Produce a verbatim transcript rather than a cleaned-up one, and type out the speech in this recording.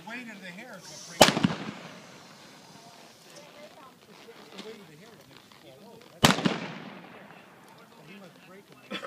weight of the hair is what breaks it. It's the weight of the hair that makes it fall over. That's he must break them.